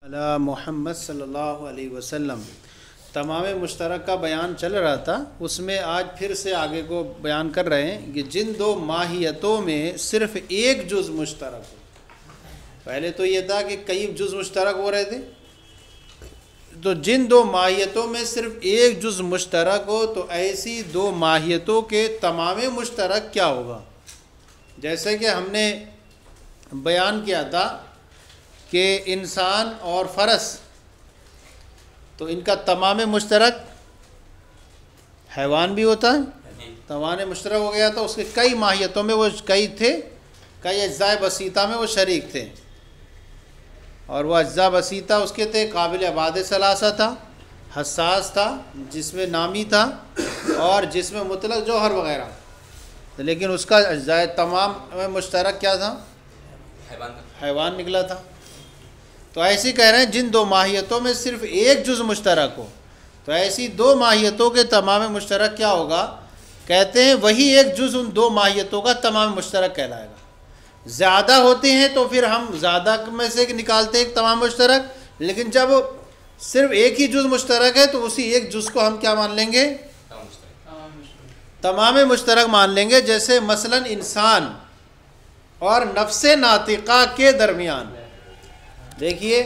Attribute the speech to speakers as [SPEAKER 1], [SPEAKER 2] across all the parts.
[SPEAKER 1] अला मोहम्मद सल्लल्लाहु अलैहि वसल्लम। तमाम मुश्तरक का बयान चल रहा था, उसमें आज फिर से आगे को बयान कर रहे हैं कि जिन दो माहियतों में सिर्फ़ एक जुज़ मुश्तरक हो। पहले तो ये था कि कई जुज़ मुश्तरक हो रहे थे, तो जिन दो माहियतों में सिर्फ़ एक जुज़ मुश्तरक हो तो ऐसी दो माहियतों के तमाम मुश्तरक क्या होगा। जैसे कि हमने बयान किया था कि इंसान और फ़रस, तो इनका तमाम मुश्तरक हैवान भी होता है, तमाम मुश्तरक हो गया। तो उसके कई माहियतों में वो कई थे, कई अज्ज़ाए बसीता में वो शरीक थे, और वह अज्ज़ा बसीता उसके थे काबिल अबाद सलासा था, हसास था, जिसमें नामी था, और जिसमें मुतलक जौहर वग़ैरह। तो लेकिन उसका अज्ज़ाए तमाम में मुश्तरक क्या था? हैवान निकला था। तो ऐसे कह रहे हैं जिन दो माहियतों में सिर्फ़ एक जुज़ मुश्तरक हो तो ऐसी दो माहियतों के तमाम मुश्तरक क्या होगा। कहते हैं वही एक जुज़ उन दो माहियतों का तमाम मुश्तरक कहलाएगा। ज़्यादा होते हैं तो फिर हम ज़्यादा में से निकालते हैं एक तमाम मुश्तरक, लेकिन जब सिर्फ एक ही जुज़ मुश्तरक है तो उसी एक जुज़ को हम क्या मान लेंगे? तमाम मुश्तरक मान लेंगे। जैसे मसलन इंसान और नफ्से नातिका के दरमियान देखिए,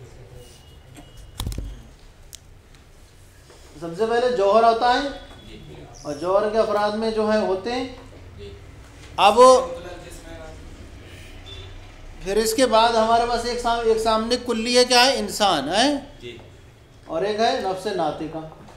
[SPEAKER 1] सबसे पहले जौहर होता है और जौहर के अफराद में जो है होते हैं। अब फिर इसके बाद हमारे पास एक सामने कुल्ली है, क्या है? इंसान है, और एक है नफ्से नातिका।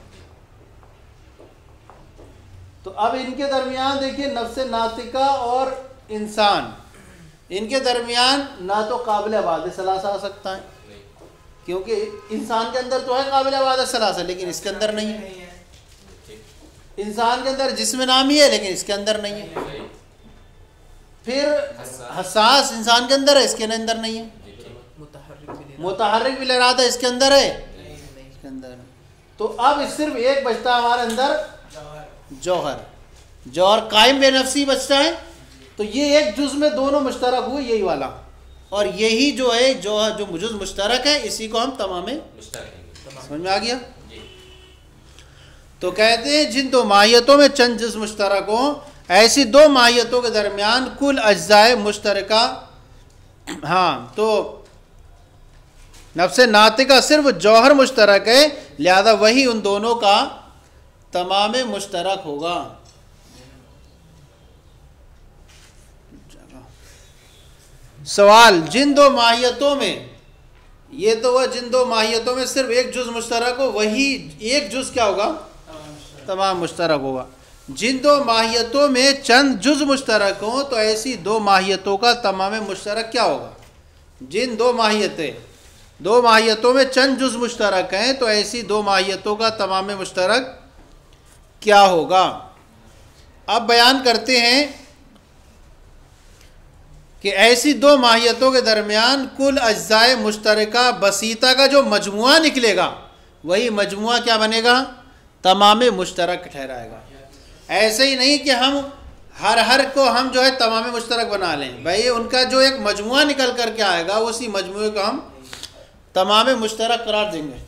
[SPEAKER 1] तो अब इनके दरमियान देखिए, नफ्से नातिका और इंसान, इनके दरमियान ना तो काबिल अबाद सलासा आ सकता है, क्योंकि इंसान के अंदर तो है काबिल अबाद सलासा, लेकिन इसके अंदर नहीं है। इंसान के अंदर जिस्म नामी है, लेकिन इसके अंदर नहीं है। फिर हसास इंसान के अंदर है, इसके अंदर नहीं है। मुतहर्रिक बिल इरादा इसके अंदर है, इसके अंदर नहीं। तो अब सिर्फ एक बचता है हमारे अंदर, जौहर। जौहर कायम बेनफ्सी बचता है। तो ये एक जुज़ में दोनों मुश्तरक हुए, यही वाला, और यही जो है जो जुज़ मुश्तरक है, इसी को हम तमाम समझ में आ गया। तो कहते हैं जिन दो माहियतों में चंद जुज़ मुश्तरक हों, ऐसी दो माहियतों के दरमियान कुल अज्ज़ाए मुश्तरका, हाँ, तो नफ्से नातिका सिर्फ जौहर मुश्तरक है, लिहाजा वही उन दोनों का तमाम मुश्तरक होगा। सवाल, जिन दो माहियतों में, ये तो वह जिन दो माहियतों में सिर्फ एक जुज़ मुश्तरक हो, वही एक जुज़ क्या होगा? तमाम मुश्तरक होगा। जिन दो माहियतों में चंद जुज़ मुश्तरक हों तो ऐसी दो माहियतों का तमाम मुश्तरक क्या होगा। जिन दो माहियतों में चंद जुज़ मुश्तरक हैं तो ऐसी दो माहियतों का तमाम मुश्तरक क्या होगा। अब बयान करते हैं कि ऐसी दो माहियतों के दरमियान कुल अज्ज़ाए मुश्तरका बसीता का जो मजमुआ निकलेगा, वही मजमुआ क्या बनेगा? तमाम मुश्तरक ठहराएगा। ऐसे ही नहीं कि हम हर को हम जो है तमाम मुश्तरक बना लें, भाई उनका जो एक मजमुआ निकल कर के आएगा, उसी मजमुए को हम तमाम मुश्तरक करार देंगे।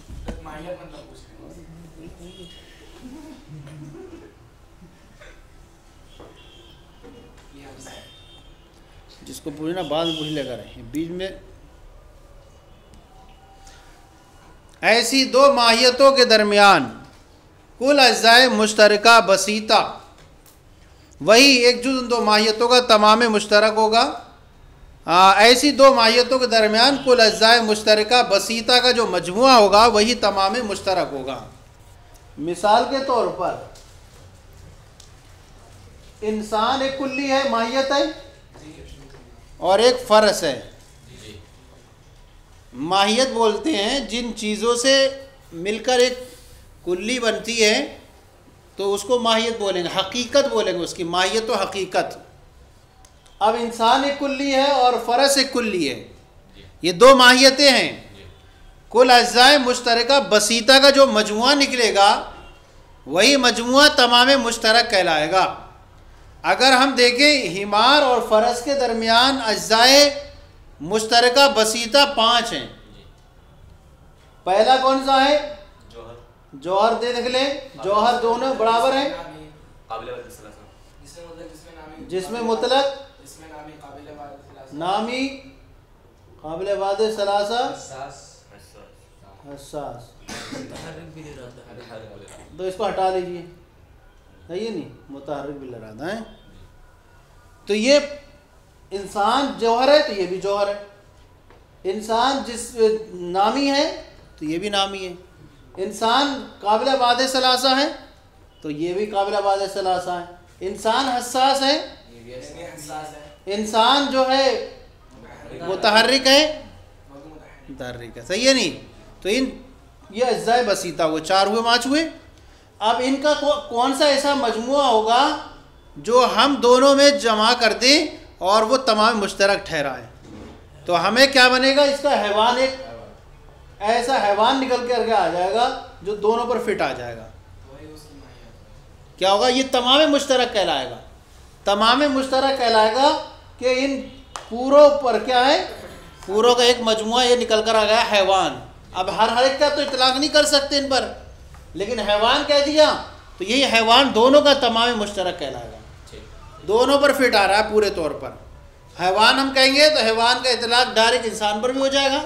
[SPEAKER 1] जिसको पूछना बाद में पूछ लेगा रहे बीच में। ऐसी दो माहियतों के दरमियान कुल अज्ज़ाए मुश्तरका बसीता, वही एक जुज़ उन दो माहियतों का तमाम मुश्तरक होगा। ऐसी दो माहियतों के दरमियान कुल अज्ज़ाए मुश्तरका बसीता का जो मजमुआ होगा, वही तमाम मुश्तरक होगा। मिसाल के तौर पर इंसान एक कुल्ली है, माहियत है, और एक फ़रस है। माहियत बोलते हैं जिन चीज़ों से मिलकर एक कुल्ली बनती है, तो उसको माहियत बोलेंगे, हकीकत बोलेंगे उसकी, माहियत और हकीकत। अब इंसान एक कुल्ली है और फ़रस एक कुल्ली है, ये दो माहियतें हैं। कुल अज्ज़ाए मुश्तरका बसीता का जो मजमुआ निकलेगा, वही मजमुआ तमाम मुश्तरक कहलाएगा। अगर हम देखें हिमार और फ़रस के दरमियान अज्ज़ाए मुश्तरका बसीता 5 हैं, पहला कौन सा है?
[SPEAKER 2] जौहर।
[SPEAKER 1] जौहर देख ले, जौहर दोनों बराबर हैं, जिसमें मुतलक नामी काबिल वाद सलासा हसास। तो इसको हटा लीजिए, सही है नहीं, मुतहर्रिक बिल इरादा है। तो ये इंसान जौहर है तो ये भी जौहर है, इंसान जिस नामी है तो ये भी नामी है, इंसान काबिल वाद सलासा है तो ये भी काबिल वाद सलासा है, इंसान हसास है, इंसान जो है मुतहर्रिक है, मुतहर्रिक है, सही है नहीं। तो ये अज्जाए बसीता हुए, 4 हुए 5 हुए। अब इनका कौन सा ऐसा मजमुआ होगा जो हम दोनों में जमा कर दें और वो तमाम मुश्तरक ठहराए? तो हमें क्या बनेगा? इसका हैवान, एक ऐसा हैवान निकल कर आ जाएगा जो दोनों पर फिट आ जाएगा। क्या होगा? ये तमाम मुश्तरक कहलाएगा, तमाम मुश्तरक कहलाएगा कि इन पूरों पर क्या है, पूरों का एक मजमुआ ये निकल कर आ गया हैवान। अब हर एक का तो इतलाक नहीं कर सकते इन पर, लेकिन हैवान कह दिया तो यही हैवान दोनों का तमाम मुश्तरक कहलाएगा, दोनों पर फिट आ रहा है पूरे तौर पर। हैवान हम कहेंगे तो हैवान का इतलाक डायरेक्ट इंसान पर भी हो जाएगा।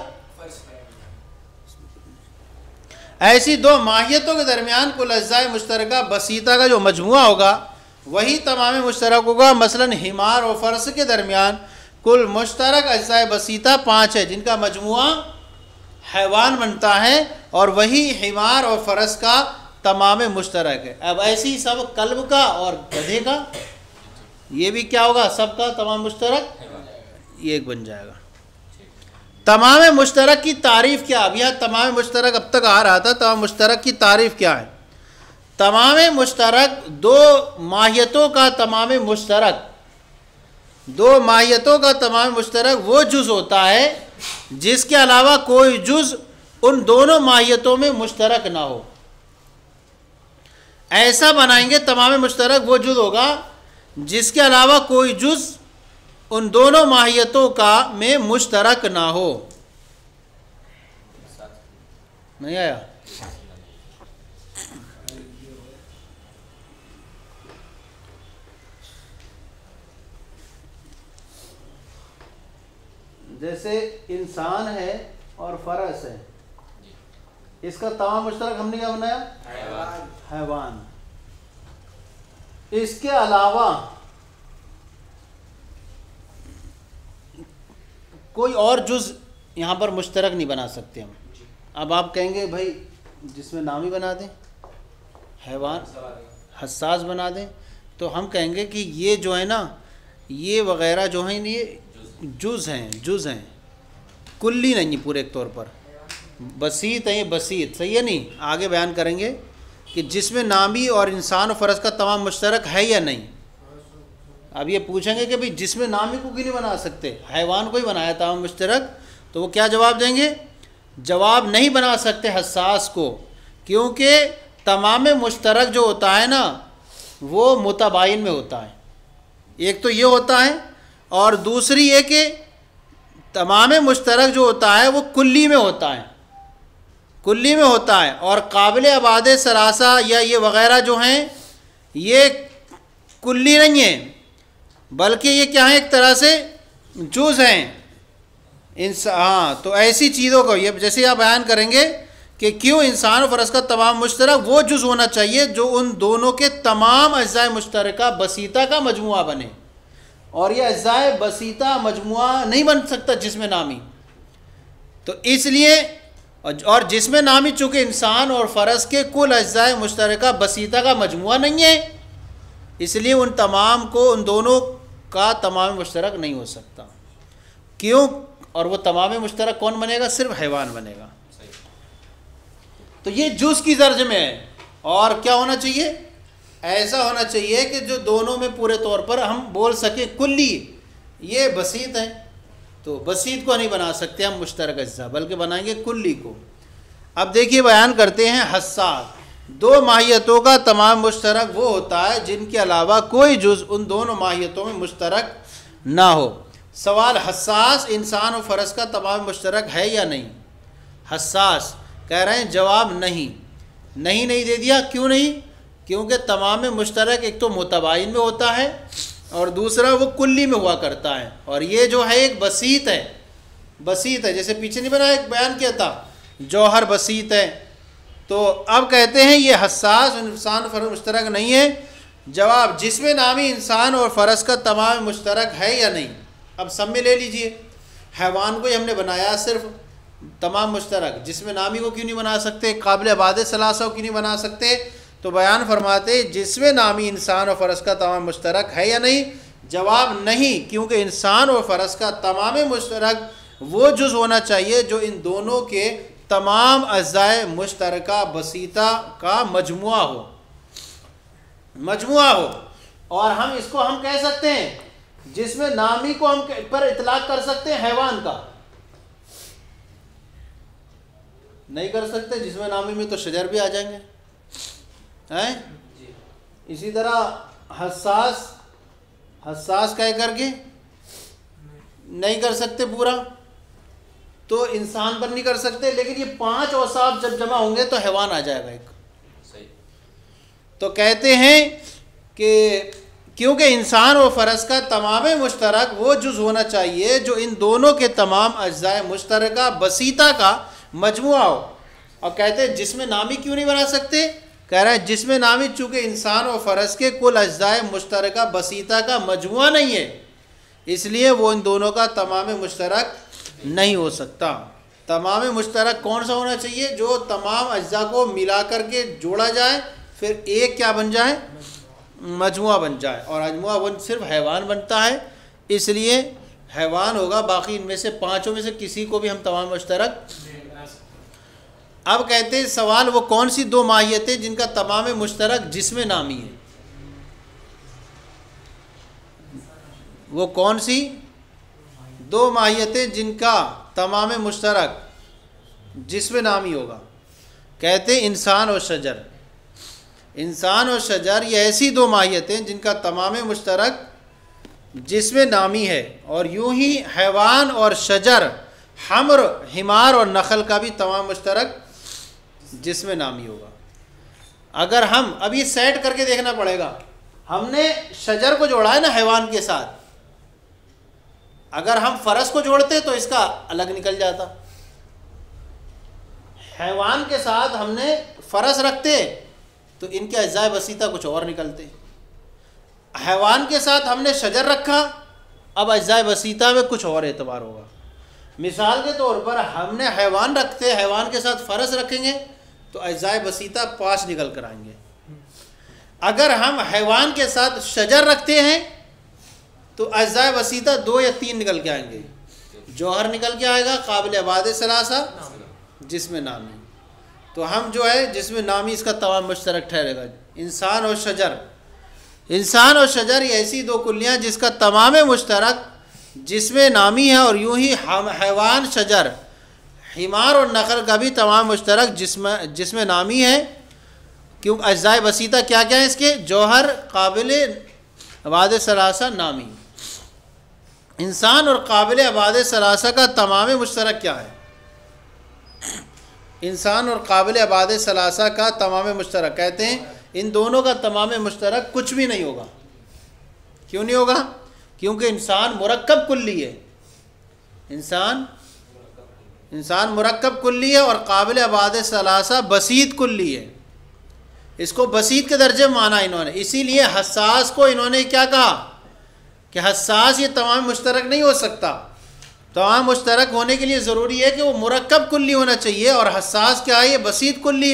[SPEAKER 1] ऐसी दो माहियतों के दरमियान कुल अज्जाए मुश्तरका बसीता का जो मजमुआ होगा वही तमाम मुश्तरक होगा। मसलन हिमार और फ़र्स के दरमियान कुल मुश्तरक अज्जाए बसीता 5 है, जिनका मजमुआ हैवान बनता है, और वही हिमार और फ़रस का तमाम मुश्तरक है। अब ऐसी सब कल्ब का और गधे का ये भी क्या होगा? सबका तमाम मुश्तरक ये एक बन जाएगा। तमाम मुश्तरक की तारीफ़ क्या? अब यह तमाम मुश्तरक अब तक आ रहा था, तमाम मुश्तरक की तारीफ़ क्या है? तमाम मुश्तरक दो माहियतों का तमाम मुश्तरक, दो माहियतों का तमाम मुश्तरक वो जुज़ होता है जिसके अलावा कोई जुज़ उन दोनों माहियतों में मुश्तरक ना हो। ऐसा बनाएंगे तमाम मुश्तरक वो जुज़ होगा जिसके अलावा कोई जुज़ उन दोनों माहियतों का में मुश्तरक ना हो। नहीं आया? जैसे इंसान है और फरस है, इसका तमाम मुश्तरक हमने क्या बनाया? हैवान। इसके अलावा कोई और जुज़ यहाँ पर मुश्तरक नहीं बना सकते हम। अब आप कहेंगे भाई जिसमें नामी बना दें, हैवान हसास बना दें, तो हम कहेंगे कि ये जो है ना, ये वग़ैरह जो हैं ये जुज़ हैं, कुल्ली नहीं है पूरे तौर पर। बसीत है ये बसीत, सही है नहीं? आगे बयान करेंगे कि जिसमें नामी और इंसान और फ़रस का तमाम मुश्तरक है या नहीं। अब ये पूछेंगे कि भाई जिसमें नामी को क्यों नहीं बना सकते, हैवान को ही बनाया तमाम मुश्तरक, तो वो क्या जवाब देंगे? जवाब नहीं बना सकते हसास को, क्योंकि तमाम मुश्तरक जो होता है ना वो मुतबाइन में होता है। एक तो ये होता है, और दूसरी ये कि तमाम मुश्तरक जो होता है वो कुल्ली में होता है, कुल्ली में होता है। और काबिल अबाद सलासा या ये वग़ैरह जो हैं ये कुल्ली नहीं है, बल्कि ये क्या है, एक तरह से जुज़ हैं। हाँ, तो ऐसी चीज़ों को ये जैसे आप बयान करेंगे कि क्यों इंसान और फ़रस का तमाम मुश्तरक वो जुज़ होना चाहिए जो उन दोनों के तमाम अज्जाए मुश्तरका बसीता का मजमुआ बने, और ये अज्जाए बसीता मजमुआ नहीं बन सकता जिसमें नामी। तो इसलिए, और जिसमें नामी चूँकि इंसान और फ़रस के कुल अज्जाए मुश्तरका बसीता का मजमुआ नहीं है, इसलिए उन तमाम को, उन दोनों का तमाम मुश्तरक नहीं हो सकता। क्यों? और वो तमाम मुश्तरक कौन बनेगा? सिर्फ हैवान बनेगा। तो ये जुज़ की दर्ज में है। और क्या होना चाहिए? ऐसा होना चाहिए कि जो दोनों में पूरे तौर पर हम बोल सकें कुल्ली ये बसीत है, तो बसीत को नहीं बना सकते हम मुश्तरक अज्जा, बल्कि बनाएंगे कुल्ली को। अब देखिए बयान करते हैं हसास। दो माहियतों का तमाम मुश्तरक वो होता है जिनके अलावा कोई जुज़ उन दोनों माहियतों में मुश्तरक ना हो। सवाल, हसास इंसान और फ़रस का तमाम मुश्तरक है या नहीं? हसास कह रहे हैं जवाब नहीं, नहीं नहीं दे दिया। क्यों नहीं? क्योंकि तमाम मुश्तरक एक तो मुतबाइन में होता है और दूसरा वो कुल्ली में हुआ करता है, और ये जो है एक बसीत है, बसीत है। जैसे पीछे नहीं बनाया, एक बयान किया था, जौहर बसीत है। तो अब कहते हैं ये हसास इंसान फ़र्ज मुश्तरक नहीं है। जवाब, जिसमें नामी इंसान और फ़र्ज का तमाम मुश्तरक है या नहीं। अब सब में ले लीजिए, हैवान को ही हमने बनाया सिर्फ तमाम मुश्तरक, जिसमें नामी को क्यों नहीं बना सकते, काबिल इबादत सलासा को क्यों नहीं बना सकते? तो बयान फरमाते जिसमें नामी इंसान और फ़र्ज का तमाम मुश्तरक है या नहीं। जवाब नहीं, क्योंकि इंसान और फ़र्ज का तमाम मुश्तरक वो जुज़ होना चाहिए जो इन दोनों के तमाम अज़्ज़ाए मुश्तरका बसीता का मजमुआ हो, मजमुआ हो। और हम इसको हम कह सकते हैं, जिसमें नामी को हम पर इतलाक कर सकते हैं हैवान का, नहीं कर सकते। जिसमें नामी में तो शजर भी आ जाएंगे, हैं? इसी तरह हसास, हसास कह करके नहीं कर सकते पूरा, तो इंसान पर नहीं कर सकते। लेकिन ये 5 औसाफ जब जमा होंगे तो हैवान आ जाएगा एक। तो कहते हैं कि क्योंकि इंसान और फ़र्ज का तमाम मुश्तरक वो जुज़ होना चाहिए जो इन दोनों के तमाम अज्जाए मुश्तरका बसीता का मजमुआ हो। और कहते हैं जिसमें नामी क्यों नहीं बना सकते? कह रहा है जिसमें नामी चूँकि इंसान और फ़र्ज के कुल अज्जाए मुश्तरका बसीता का मजमुआ नहीं है, इसलिए वो इन दोनों का तमाम मुश्तरक नहीं हो सकता। तमाम मुश्तरक कौन सा होना चाहिए? जो तमाम अज्जा को मिला करके जोड़ा जाए, फिर एक क्या बन जाए? मजमुआ बन जाए। और मजमुआ वन सिर्फ हैवान बनता है, इसलिए हैवान होगा। बाकी इनमें से 5 में से किसी को भी हम तमाम मुश्तरक। अब कहते हैं सवाल, वो कौन सी 2 माहियतें जिनका तमाम मुश्तरक जिसमें नामी है? वो कौन सी 2 माहियतें जिनका तमाम मुश्तरक जिसमें नामी होगा? कहते हैं इंसान और शजर। इंसान और शजर ये ऐसी 2 माहियतें जिनका तमाम मुश्तरक जिसमें नामी है। और यूं ही हैवान और शजर, हमर, हिमार और नखल का भी तमाम मुश्तरक जिसमें नामी होगा। अगर हम अब ये सेट करके देखना पड़ेगा, हमने शजर को जोड़ा है ना हैवान के साथ, अगर हम फ़रस को जोड़ते तो इसका अलग निकल जाता। हैवान के साथ हमने फ़रस रखते तो इनके अज्जाए बसीता कुछ और निकलते। हैवान के साथ हमने शजर रखा, अब अज्जाए बसीता में कुछ और एतबार होगा। मिसाल के तौर पर हमने हैवान रखते, हैवान के साथ फ़रस रखेंगे तो अज्जाए बसीता 5 निकल कर आएंगे। अगर हम हैवान के साथ शजर रखते हैं तो अज्जाए बसीता 2 या 3 निकल के आएंगे। जौहर निकल के आएगा, काबिल इबादत सलासा जिसमें नामी। तो हम जो है जिसमें नामी इसका तमाम मुश्तरक ठहरेगा। इंसान और शजर, इंसान और शजर ये ऐसी 2 कुल्लियाँ जिसका तमाम मुश्तरक जिसमें नामी है। और यूं ही हैवान, शजर, हिमार और नखल का भी तमाम मुश्तरक जिसमें नामी है। क्योंकि अज्जाए बसीता क्या क्या है इसके? जौहर, काबिल इबादत सलासा, नामी। इंसान और काबिल इबादत सलासा का तमाम मुश्तरक क्या है? इंसान और काबिल इबादत सलासा का तमाम मुश्तरक, कहते हैं इन दोनों का तमाम मुश्तरक कुछ भी नहीं होगा। क्यों नहीं होगा? क्योंकि इंसान मुरक्कब कुल्ली है। इंसान मुरक्कब कुल्ली है और काबिल इबादत सलासा बसीत कुल्ली है। इसको बसीत के दर्जे में माना इन्होंने। इसीलिए हसास को इन्होंने क्या कहा कि हसास ये तमाम मुश्तरक नहीं हो सकता। तमाम मुश्तरक होने के लिए ज़रूरी है कि वो मुरक्कब कुल्ली होना चाहिए, और हसास क्या है? ये बसीत कुल्ली है।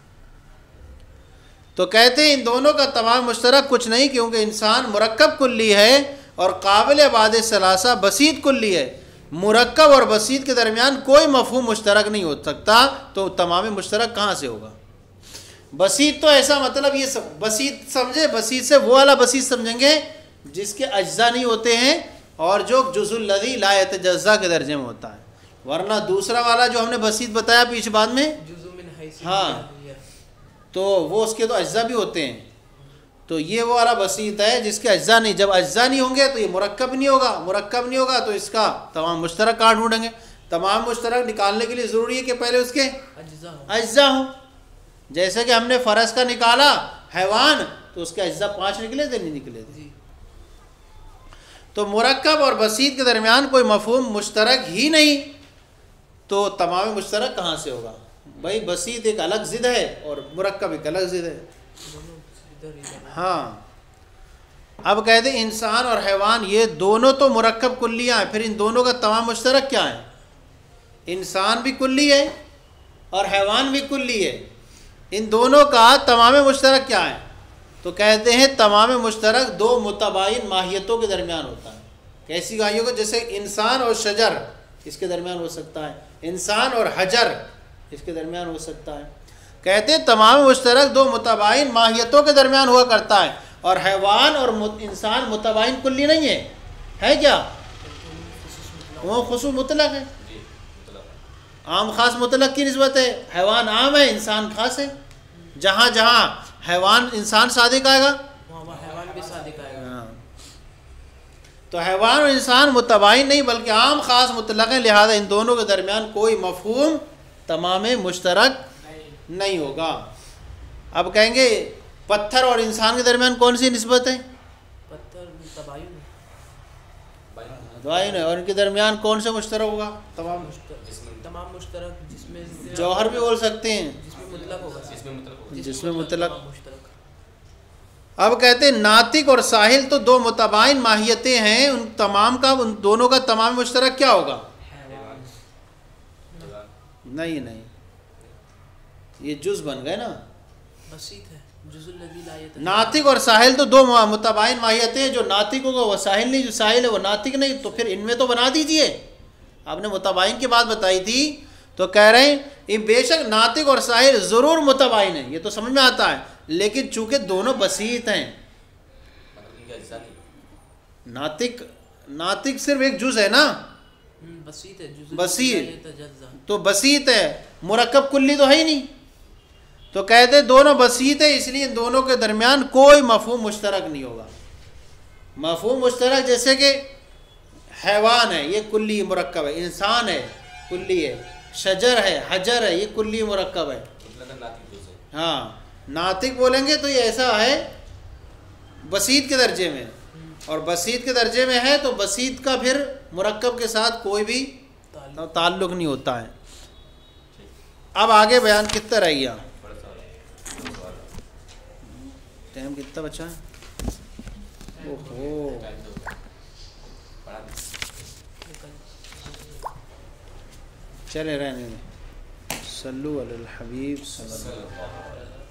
[SPEAKER 1] तो कहते हैं इन दोनों का तमाम मुश्तरक कुछ नहीं, क्योंकि इंसान मुरक्कब कुल्ली है और काबिल इबादत सलासा बसीत कुल्ली है। मुरक्कब और बसीत के दरमियान कोई मफहूम मुश्तरक नहीं हो सकता, तो तमाम मुश्तरक कहाँ से होगा? बसीत तो ऐसा मतलब ये सब बसीत समझे, बसीत से वो वाला बसीत समझेंगे जिसके अज्जा नहीं होते हैं और जो जुज़ुल लज़ी ला यतजज़्ज़ा के दर्जे में होता है। वरना दूसरा वाला जो हमने बसीत बताया पीछे बाद में, हाँ, तो वो उसके तो अज्जा भी होते हैं। तो ये वो वाला बसीत है जिसके अज्जा नहीं। जब अज्जा नहीं होंगे तो ये मुरक्कब नहीं होगा। मुरक्कब नहीं होगा तो इसका तमाम मुश्तरक कहाँ ढूंढेंगे? तमाम मुश्तरक निकालने के लिए ज़रूरी है कि पहले उसके अज्जा हो। जैसे कि हमने फ़र्ज का निकाला हैवान, तो उसके अज्जा 5 निकले थे, नहीं निकले थे। तो मुरक्कब और बसीत के दरमियान कोई मफहूम मुश्तरक ही नहीं, तो तमाम मुश्तरक कहाँ से होगा भाई? बसीत एक अलग ज़िद है और मुरक्कब एक अलग ज़िद है। हाँ, अब कहते हैं इंसान और हैवान ये दोनों तो मुरक्कब कुल्लियाँ हैं, फिर इन दोनों का तमाम मुश्तरक क्या है? इंसान भी कुल्ली है और हैवान भी कुल्ली है, इन दोनों का तमाम मुश्तरक क्या है? तो कहते हैं तमाम मुश्तरक दो मुतबाइन माहियतों के दरमियान होता है। कैसी माहियतों को? जैसे इंसान और शजर इसके दरमियान हो सकता है, इंसान और हजर इसके दरमियान हो सकता है। कहते हैं तमाम मुश्तरक दो मुतबाइन माहियतों के दरमियान हुआ करता है, और हैवान और इंसान मुतबाइन कुल्ली नहीं है क्या? वो खुसूस मुतलक है, आम खास मुतलक की निस्बत है। हैवान आम है, इंसान खास है। जहाँ जहाँ हैवान इंसान सादिक आएगा,
[SPEAKER 2] हैवान भी सादिक आएगा।
[SPEAKER 1] तो हैवान और इंसान मुतबाइन नहीं बल्कि आम खास मुतलक है, लिहाजा इन दोनों के दरमियान कोई मफहूम तमाम मुश्तरक नहीं होगा। अब कहेंगे पत्थर और इंसान के दरमियान कौन सी निस्बत है?
[SPEAKER 2] पत्थर तबायुन
[SPEAKER 1] है, और इनके दरमियान कौन से मुश्तरक होगा? तमाम
[SPEAKER 2] मुश्तरक, जिसमें
[SPEAKER 1] जौहर भी बोल सकते हैं,
[SPEAKER 2] जिसमें मुतलक होगा,
[SPEAKER 1] जिसमें मुतलक। अब कहते हैं नातिक और साहिल तो दो मुतबाइन माहियतें हैं, उन तमाम का, उन दोनों का तमाम मुश्तरक क्या होगा? नहीं, ये जुज़ बन गए ना,
[SPEAKER 2] बसीत है, जुज़ुल लज़ी ला यतज़ा।
[SPEAKER 1] नातिक और साहिल तो दो मुतबाइन माहियतें हैं, जो नातिक होगा वह साहिल नहीं, जो साहिल है वो नातिक नहीं। तो फिर इनमें तो बना दीजिए। आपने मुतबाइन की बात बताई थी, तो कह रहे हैं ये बेशक नातिक और साहिल ज़रूर मुतबाइन है, ये तो समझ में आता है, लेकिन चूंकि दोनों बसीत हैं, नातिक सिर्फ एक जुज़ है ना,
[SPEAKER 2] बसीत है,
[SPEAKER 1] बसीत तो बसीत है, मुरक्कब कुल्ली तो है ही नहीं। तो कहते दोनों बसीत है, इसलिए दोनों के दरमियान कोई मफहूम मुश्तरक नहीं होगा। मफहूम मुश्तरक जैसे कि हैवान है, ये कुल्ली मुरक्कब है, इंसान है कुल्ली है, शजर है, हजर है, ये कुल्ली मुरक्कब है। हाँ, नातिक बोलेंगे तो ये ऐसा है बसीत के दर्जे में, और बसीत के दर्जे में है तो बसीत का फिर मुरक्कब के साथ कोई भी ताल्लुक़ नहीं होता है। अब आगे बयान कितना रह गया? टाइम कितना बचा है? ओहो, चले रहने में। सल्लु अलल हबीब सल्लल्लाहु अलैहि वसल्लम।